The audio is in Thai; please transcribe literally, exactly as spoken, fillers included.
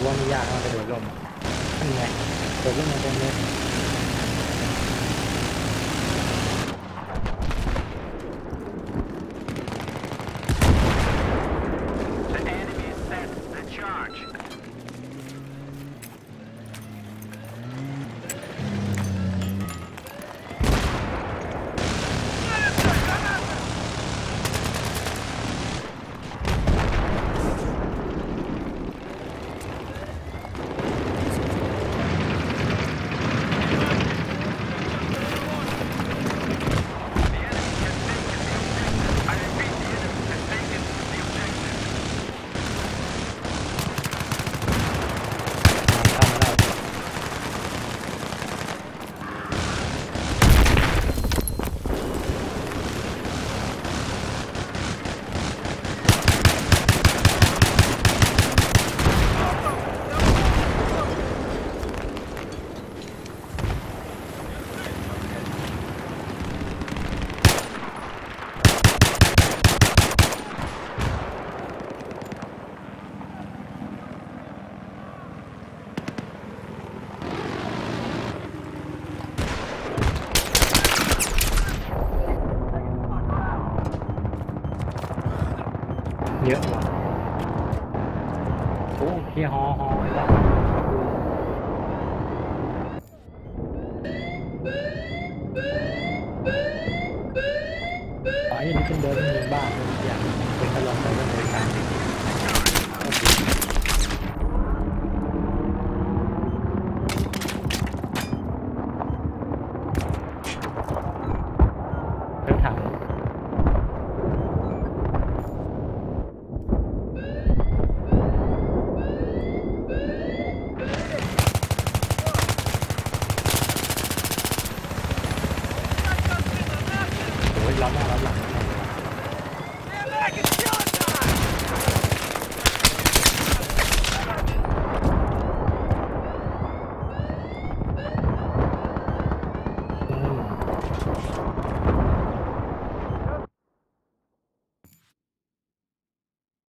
ว่านี่ยากมากกระโดดร่มทำไงโดดร่มมันเป็นเลยเยอะว่ะโอ้เฮียฮอฮอไอ้บ้าไอ้นี่เป็นเดินมีบ้าเป็นอย่างเป็นกระลองไปเรื่องบริการเรื่องถังรับหน้ารับหลัง